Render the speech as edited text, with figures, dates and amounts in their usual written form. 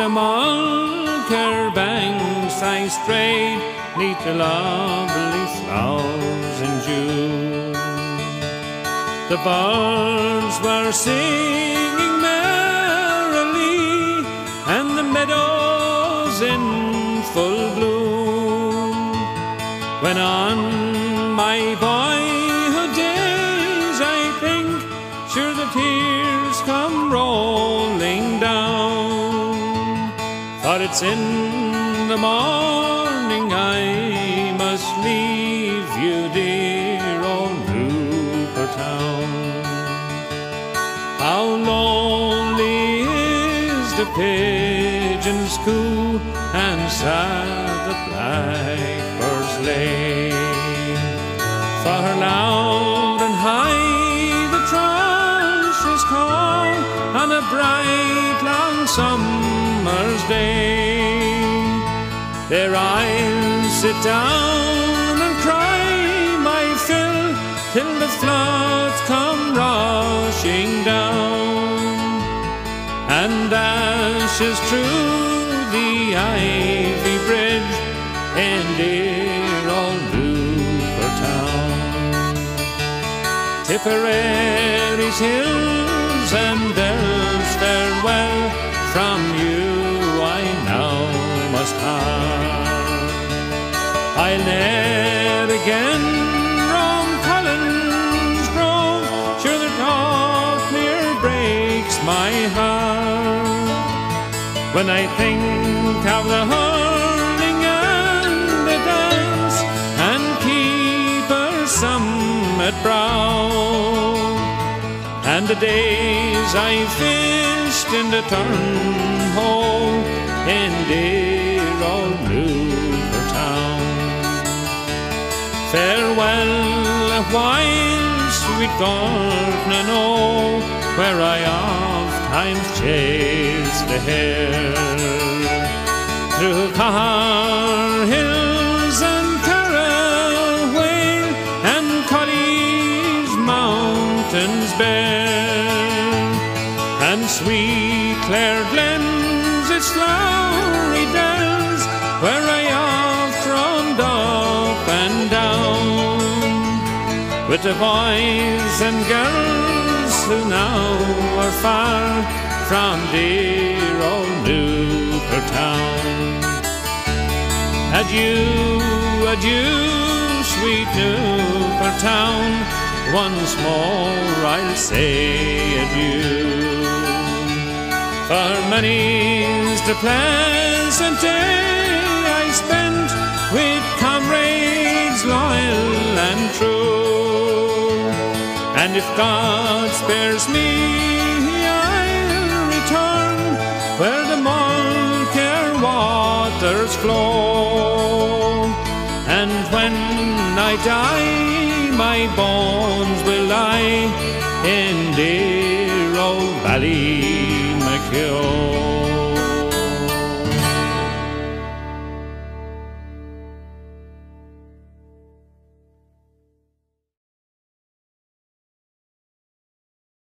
the Mulker banks I strayed, 'neath the lovely flowers in June. The birds were singing merrily, and the meadows in full bloom, when on my boyhood days I think, sure the tears come rolling down. For it's in the morning I must leave you, dear old Newport town. How lonely is the pigeon's coo, and sad the blackbird's lay. For loud and high the thrushes call on a bright long summer's day. There I'll sit down and cry my fill, till the floods come rushing down, and dashes through the ivy bridge in dear old Newport town. Tipperary's hills and dells farewell, from you I now must part. I'll ne'er again roam Collins Grove, sure the thought near breaks my heart, when I think of the hurling and the dance, and Keeper's Summit brow, and the days I fished in the turnhole in dear old Newport town. Farewell a while, sweet Gordon, oh, where I oft times chased the hare, through Cahar hills and Carrawale, and Colley's mountains bare, and sweet Clare glens, its flowery dells, where I oft roamed up and down, with the boys and girls who now are far from dear old Newport town. Adieu, adieu, sweet Newport town, once more I'll say adieu. For many's the pleasant day I spent with comrades loyal and true, and if God spares me I'll return where the Mulker waters flow, and when I die my bones will lie in dear old Ballymacure.